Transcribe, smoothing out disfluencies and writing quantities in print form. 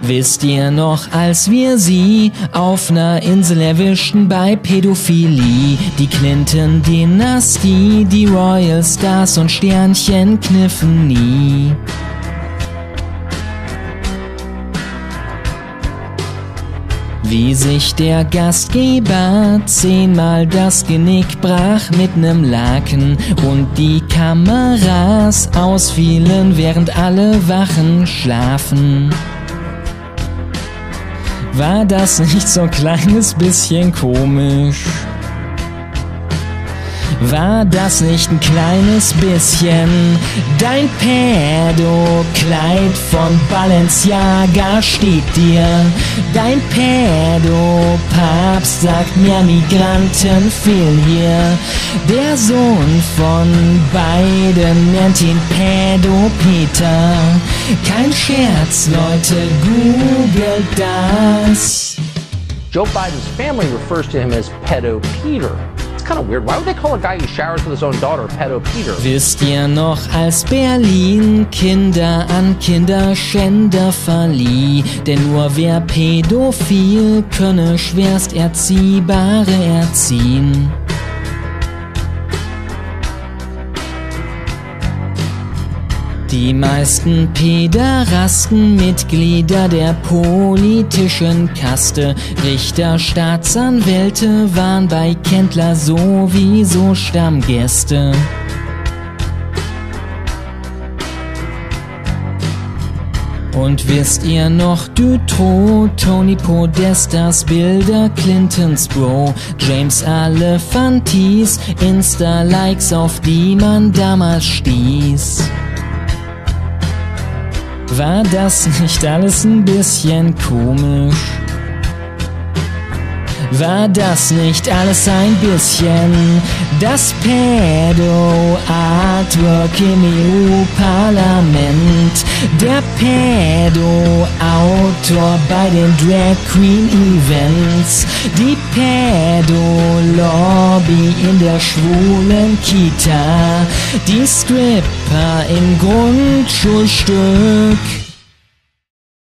Wisst ihr noch, als wir sie auf ner Insel erwischten bei Pädophilie? Die Clinton-Dynastie, die Royal Stars und Sternchen kniffen nie. Wie sich der Gastgeber 10-mal das Genick brach mit nem Laken und die Kameras ausfielen, während alle Wachen schlafen. War das nicht so ein kleines bisschen komisch? War das nicht ein kleines bisschen? Dein Pädo-Kleid von Balenciaga steht dir. Dein Pädo-Papst sagt, mehr Migranten fehlen hier. Der Sohn von Biden nennt ihn Pädo-Peter. Kein Scherz, Leute, googelt das. Joe Biden's family refers to him as Pedo Peter. Kind of weird. Why would they call a guy who showers with his own daughter Pedo Peter? Wisst ihr noch, als Berlin Kinder an Kinderschänder verlieh? Denn nur wer pädophil könne schwerst Erziehbare erziehen. Die meisten Päderasten, Mitglieder der politischen Kaste, Richter, Staatsanwälte waren bei Kendler sowieso Stammgäste. Und wisst ihr noch, Dutroux, Tony Podestas Bilder, Clintons Bro, James Alefantis, Insta-Likes, auf die man damals stieß? War das nicht alles ein bisschen komisch? War das nicht alles ein bisschen das Pädo-Artwork im EU-Parlament? Der Pädo-Autor bei den Drag Queen Events, die Pädo-Lobby in der schwulen Kita, die Stripper im Grundschulstück.